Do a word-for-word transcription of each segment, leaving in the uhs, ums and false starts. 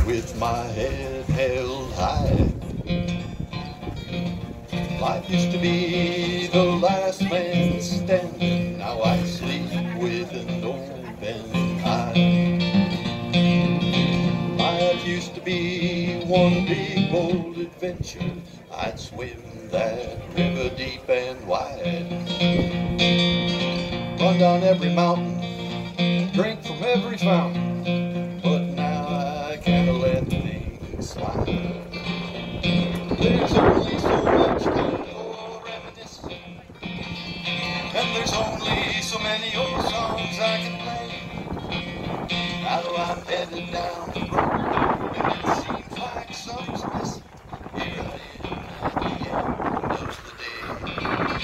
with my head held high. Life used to be the last man standing. Now I sleep with an open eye. Life used to be one big bold adventure. I'd swim that river deep and wide, run down every mountain, drink from every fountain, but now I can't let things slide. There's only so much time for reminiscing, and there's only so many old songs I can play. Now I'm headed down the road, and it seems like something's missing. Here I am at the end of the day.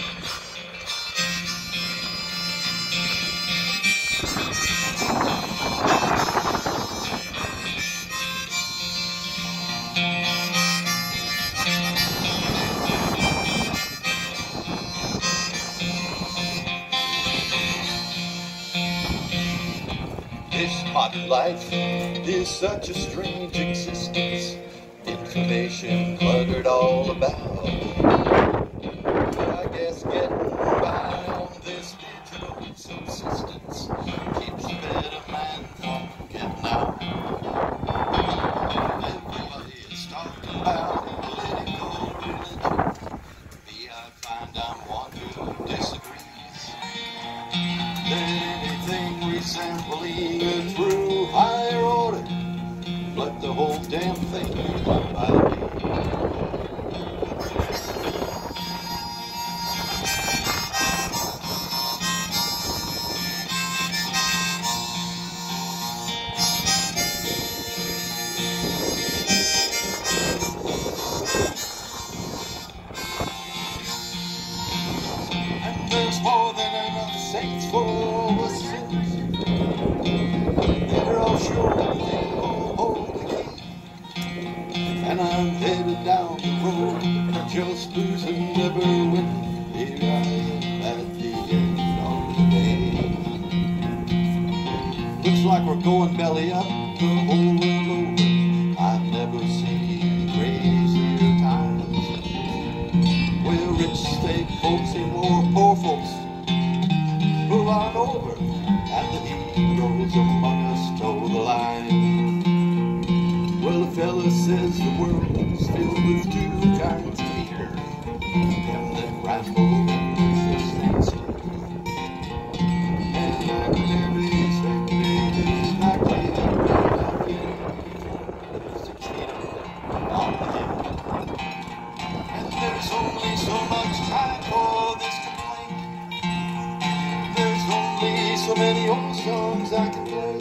This modern life is such a strange existence. Information cluttered all about. But I guess getting by on this digital subsistence keeps a better man from getting out. Everybody is talking about political religion. Me, I find I'm one who disagrees. Anything resembling a true higher order, let the whole damn thing be run by me. And there's more than enough saints for all the sins. They're all sure they will hold the key. And I'm headed down the road, just losing, never winning. Here I am at the end of the day. Looks like we're going belly up the whole world over. I've never seen crazier times. Where rich state folks see more poor folks pull on over, and the heroes among us toe the line. Well, the fella says the world is filled with two kinds of people, them that ramble and those that stand still. And I'm never expected back in sixteen of them on the hill. And there's only so much time for this complaint. There's only so many old songs I can play.